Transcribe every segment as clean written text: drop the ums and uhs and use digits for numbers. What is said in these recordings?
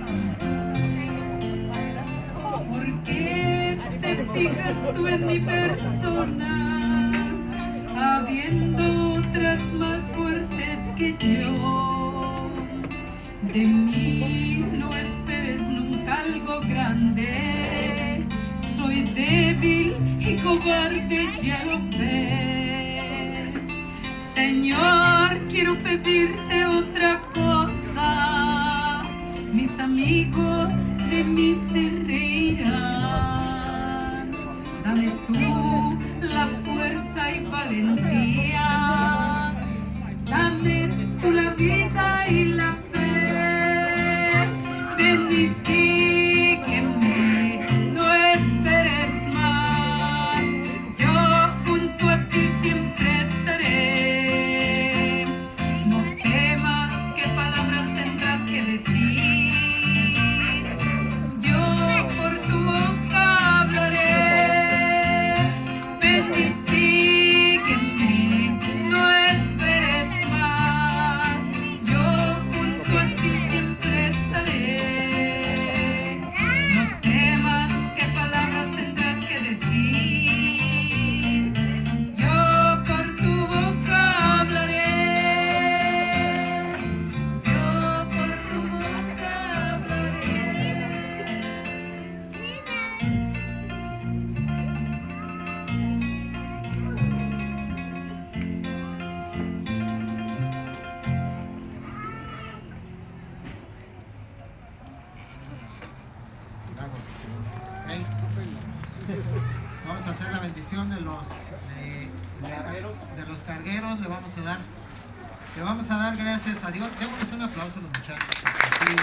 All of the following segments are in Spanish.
¿Por qué te fijas tú en mi persona, habiendo otras más fuertes que yo? De mí no esperes nunca algo grande, soy débil y cobarde, ya lo ves. Señor, quiero pedirte otra cosa, mis amigos de mí se reirán. Dame tú la fuerza y valentía, dame tú la vida y la fe. Ven y sígueme, no esperes más, yo junto a ti siempre estaré. No temas qué palabras tendrás que decir, yo por tu boca hablaré. Ven y sígueme, no esperes más, yo junto a ti siempre estaré. No temas qué palabras tendrás que decir, yo por tu boca hablaré. Yo por tu boca hablaré. Vamos a hacer la bendición de los cargueros. Le vamos a dar gracias a Dios. Démosles un aplauso a los muchachos. Sí,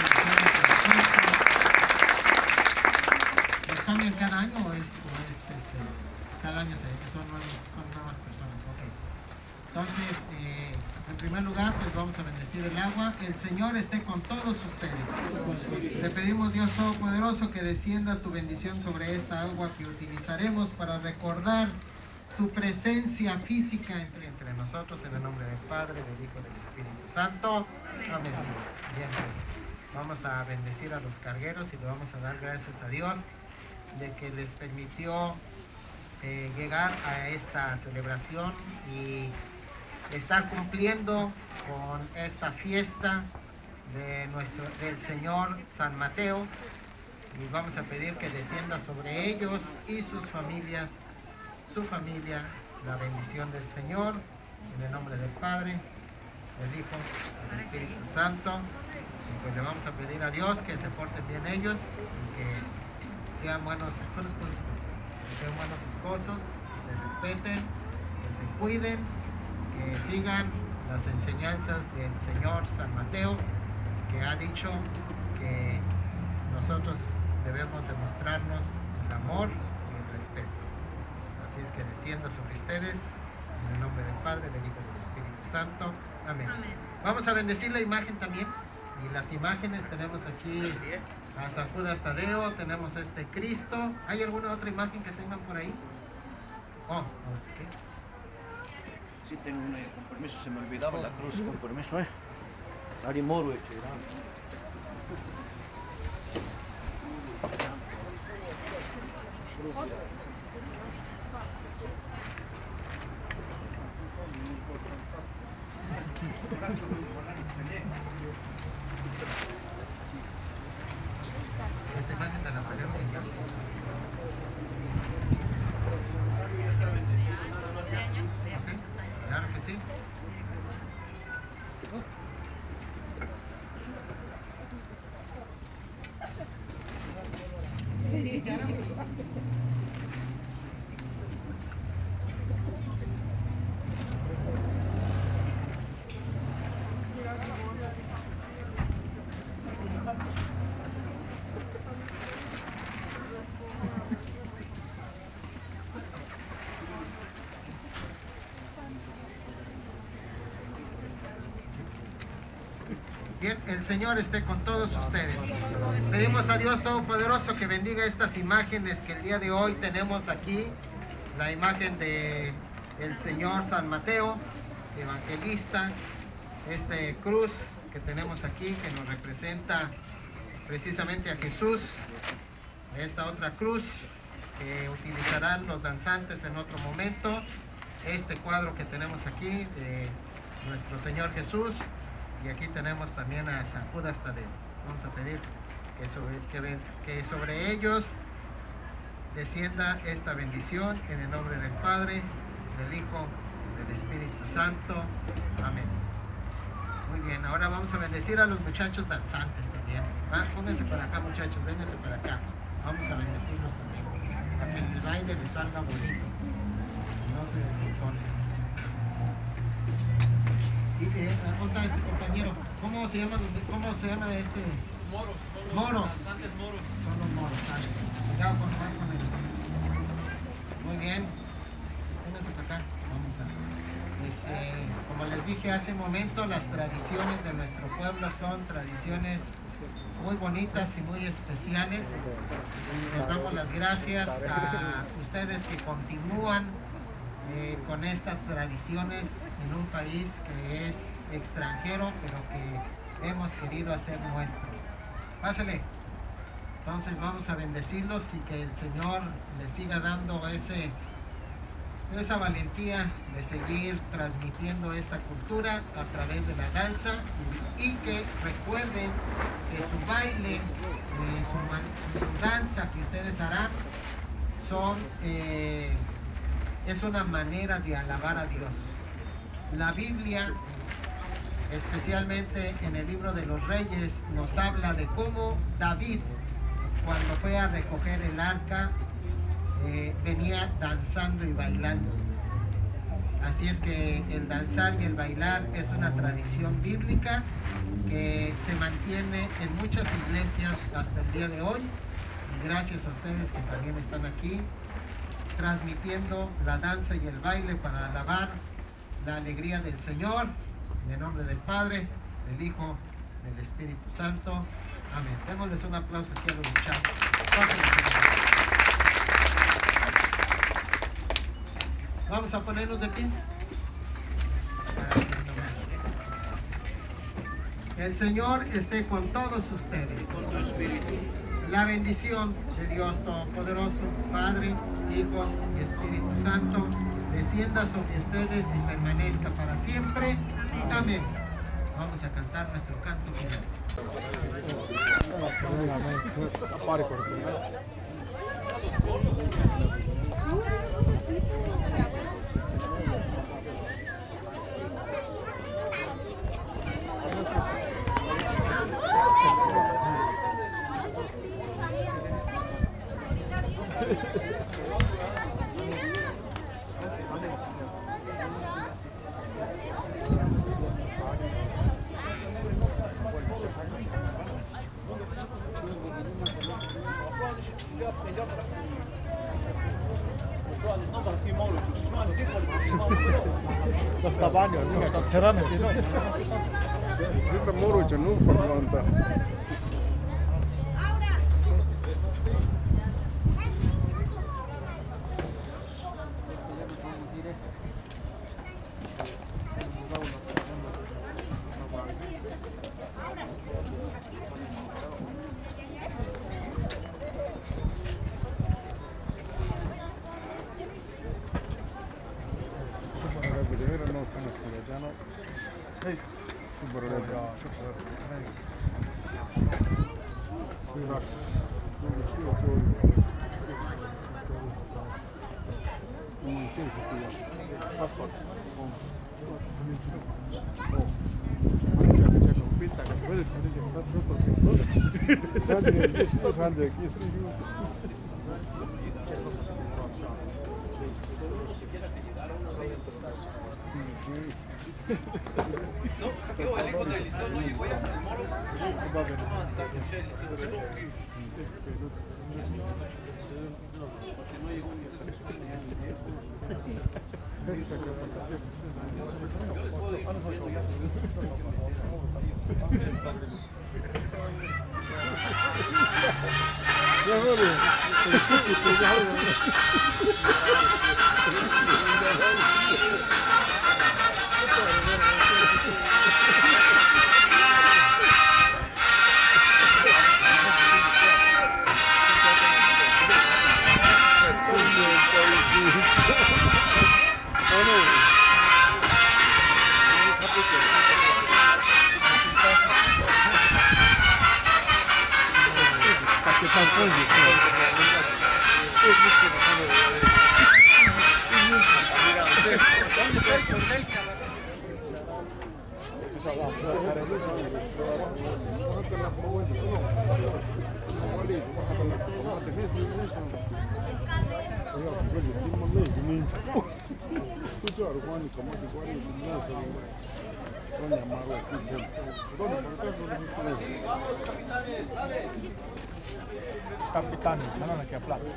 ¿los cambian cada año o es cada año son nuevas personas? Okay. Entonces, en primer lugar, pues vamos a bendecir el agua. El Señor esté con todos ustedes. Le pedimos, Dios Todopoderoso, que descienda tu bendición sobre esta agua que utilizaremos para recordar tu presencia física entre nosotros, en el nombre del Padre, del Hijo y del Espíritu Santo. Amén. Bien, pues vamos a bendecir a los cargueros y le vamos a dar gracias a Dios de que les permitió llegar a esta celebración y estar cumpliendo con esta fiesta del Señor San Mateo, y vamos a pedir que descienda sobre ellos y sus familias, su familia, la bendición del Señor, en el nombre del Padre, del Hijo y del Espíritu Santo. Y pues le vamos a pedir a Dios que se porten bien ellos y que sean buenos, son esposos, que sean buenos esposos, que se respeten, que se cuiden, que sigan las enseñanzas del Señor San Mateo, que ha dicho que nosotros debemos demostrarnos el amor y el respeto. Así es que descienda sobre ustedes, en el nombre del Padre, del Hijo y del Espíritu Santo. Amén. Amén. Vamos a bendecir la imagen también. Y las imágenes tenemos aquí a San Judas Tadeo, tenemos Cristo. ¿Hay alguna otra imagen que tengan por ahí? Oh, no sé qué. Sí, tengo una, con permiso, se me olvidaba la cruz, con permiso, Ari Moro, Esta imagen te la trajeron en casa. Ok, claro que sí. Bien, el Señor esté con todos ustedes. Pedimos a Dios Todopoderoso que bendiga estas imágenes que el día de hoy tenemos aquí. La imagen de el Señor San Mateo, evangelista, cruz que tenemos aquí que nos representa precisamente a Jesús, esta otra cruz que utilizarán los danzantes en otro momento, este cuadro que tenemos aquí de nuestro Señor Jesús, y aquí tenemos también a San Judas Tadeo. Vamos a pedir que sobre ellos descienda esta bendición en el nombre del Padre, del Hijo, del Espíritu Santo. Amén. Muy bien, ahora vamos a bendecir a los muchachos danzantes también. Pónganse para acá, muchachos, vénganse para acá. Vamos a bendecirlos también, para que el baile les salga bonito, no se desentone. Y ¿dónde está este compañero? ¿Cómo se llama este? Moros. Moros. Danzantes moros. Son los moros, ¿sabes? Cuidado con eso. Muy bien. Vénganse para acá. Vamos a... como les dije hace un momento, las tradiciones de nuestro pueblo son tradiciones muy bonitas y muy especiales. Y les damos las gracias a ustedes que continúan con estas tradiciones en un país que es extranjero, pero que hemos querido hacer nuestro. Pásale. Entonces vamos a bendecirlos y que el Señor les siga dando esa valentía de seguir transmitiendo esta cultura a través de la danza, y que recuerden que su baile, su danza que ustedes harán es una manera de alabar a Dios. La Biblia, especialmente en el libro de los Reyes, nos habla de cómo David, cuando fue a recoger el arca, venía danzando y bailando. Así es que el danzar y el bailar es una tradición bíblica que se mantiene en muchas iglesias hasta el día de hoy, y gracias a ustedes que también están aquí transmitiendo la danza y el baile para alabar la alegría del Señor, en el nombre del Padre, del Hijo, del Espíritu Santo. Amén. Démosles un aplauso aquí a los muchachos. Vamos a ponernos de pie. El Señor esté con todos ustedes. Con tu espíritu. La bendición de Dios Todopoderoso, Padre, Hijo y Espíritu Santo, descienda sobre ustedes y permanezca para siempre. Amén. Vamos a cantar nuestro canto final. Tästä vanjoa, mikä katse rannetti on. Nyt on murut ja numppakonta. No, digo, el hijo del listón no llegó ya, el moro. Capitán, no me queda plata.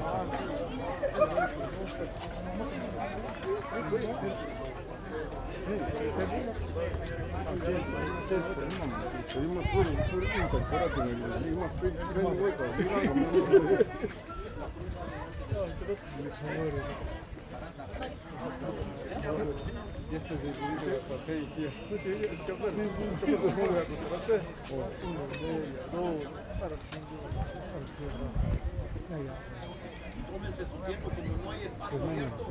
Tómense su tiempo, como no hay espacio abierto.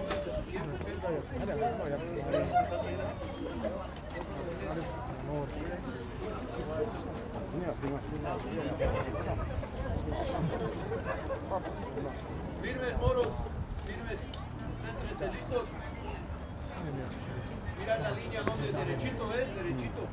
Firmes, moros, firmes. Céntrense, listos. Mira la línea donde derechito, ¿ves? Derechito.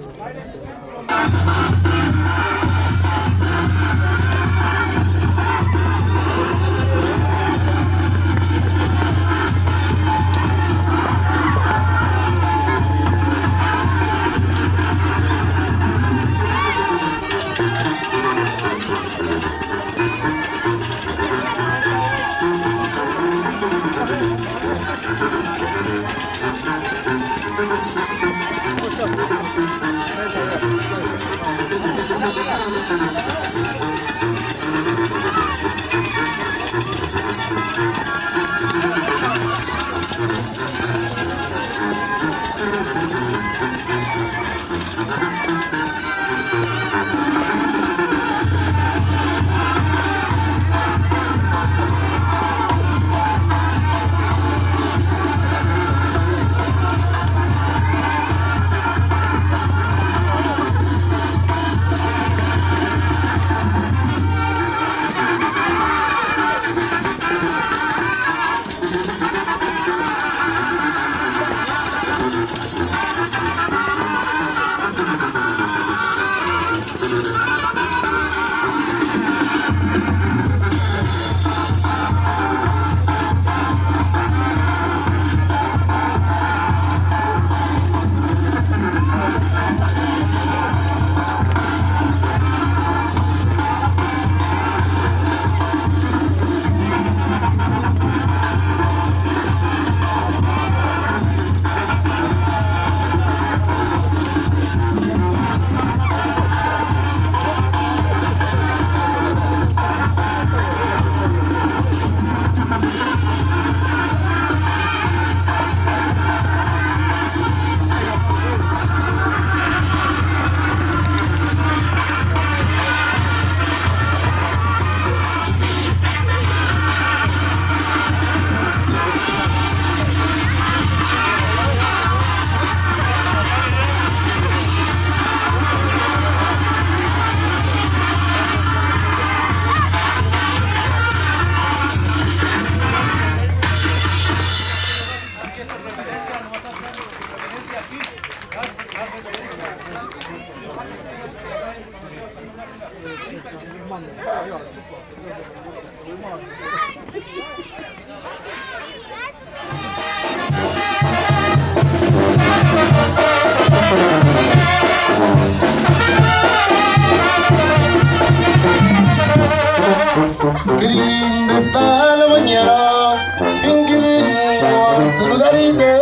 Qué linda está la mañana en que vengo a saludarte.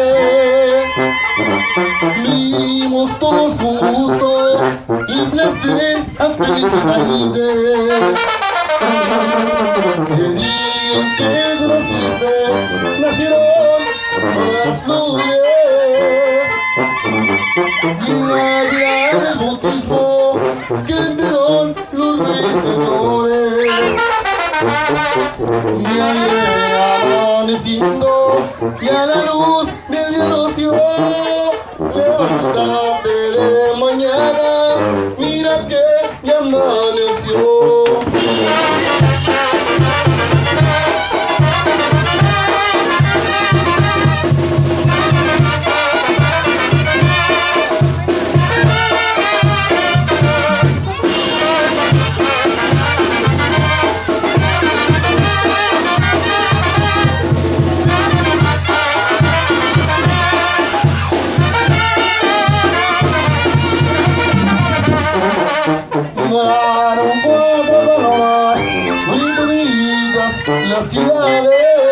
Vivimos todos con gusto y placer a felicitarte. El día en que tú naciste, nacieron las flores. Y la vida del bautismo que dieron los reyes señores. Y ayer amaneciendo, y a la luz del día nos dio. Levántate de mañana, mira que ya amaneció. Volaron 4 palomas muy bonitas las ciudades.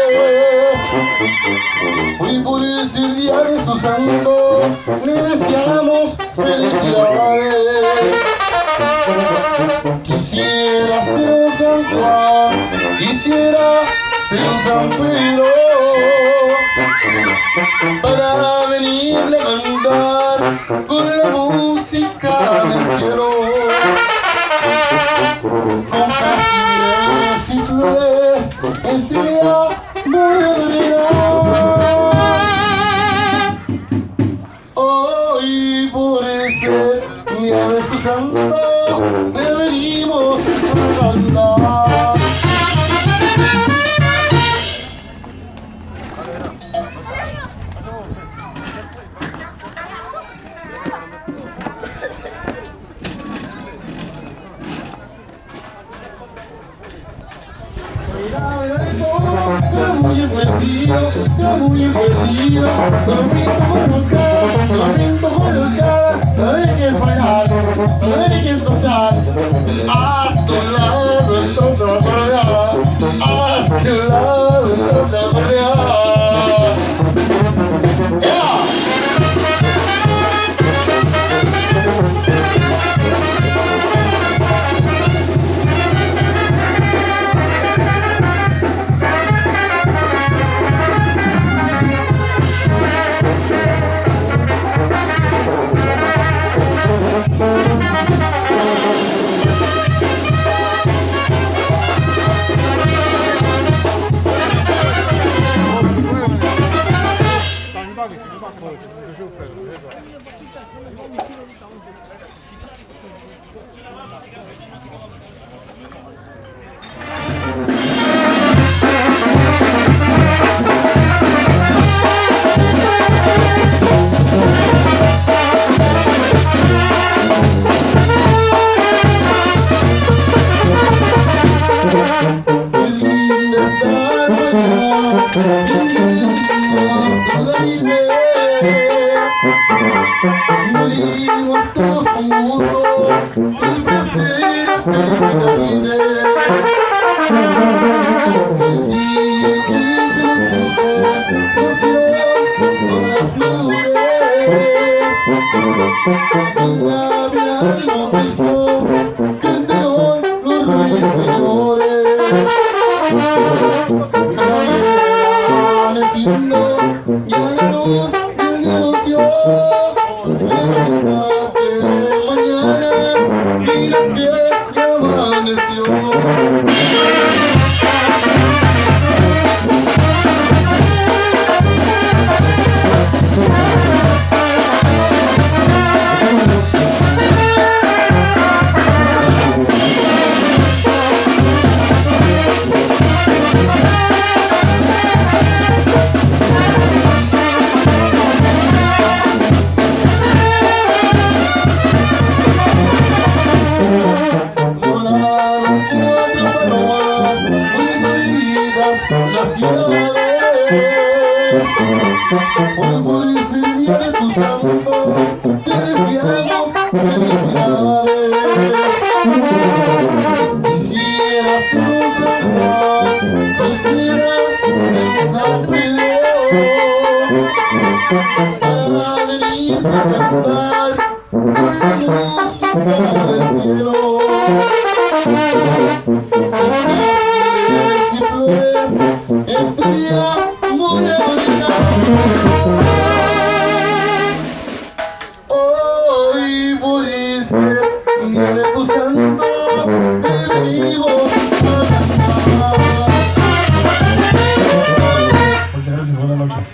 Hoy por ese día de su santo le deseamos felicidades. Quisiera ser un San Juan, quisiera ser un San Pedro, para venirle a cantar con la música del cielo. Con jazmines y flores este día voy a adorar. Hoy por ese día de su santo le venimos a cantar. muy enfurecido, muy enfurecido. No lo pinto con buscar, no lo pinto con buscar. No dejes bailar, no dejes gozar. A tu lado el tronco correa, a tu lado el tronco correa. Yeah. Morimos todos con gusto, el placer y la felicidad. El día en que te naciste, nacieron todas las flores. En la vida del bautismo, cantaron los ruiseñores. Amaneciendo, ya la luz del día nos dio. Levántate de mañana, mira que ya amaneció. Las ciudades, hoy por ese día de tu santo, te deseamos felicidades. Quisiera ser un San Juan, quisiera ser un San Pedro, para venirte a cantar con la música del cielo. Este día muy original. Hoy por ese día de tu santo te venimos a cantar. Muchas gracias, buenas noches.